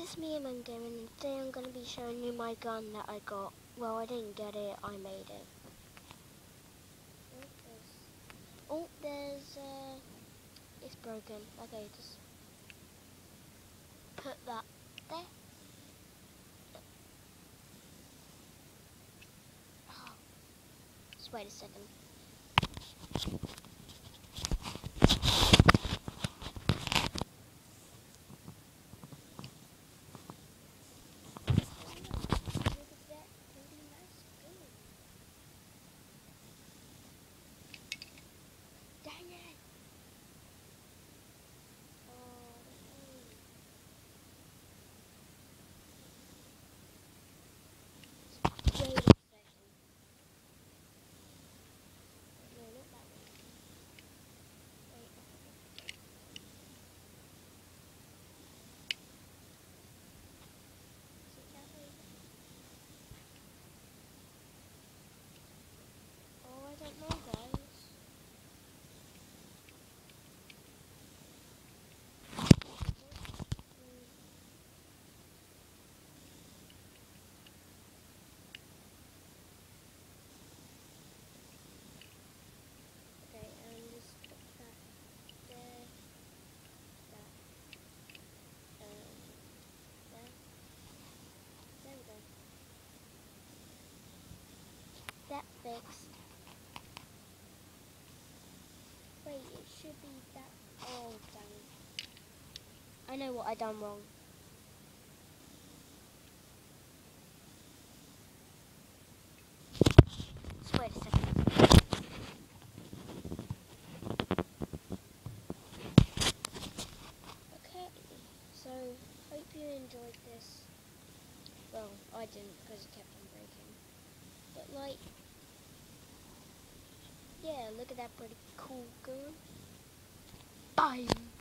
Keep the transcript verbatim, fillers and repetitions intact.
it's me, Among Gaming, and today I'm going to be showing you my gun that I got. Well, I didn't get it, I made it. Oh, there's, oh, there's uh, it's broken. Okay, just put that there. Oh, just wait a second. Dang it! Oh, wait a second. No, not that one. Wait a second. Is it that way? Oh, I don't know, guys. Okay, and just put that there, that, um, there. There we go. That fixed. Wait, it should be that. Oh, dang it. I know what I done wrong. Just wait a second. Okay, so hope you enjoyed this. Well, I didn't because it kept on breaking. But like, yeah, look at that pretty cool gun. Bye.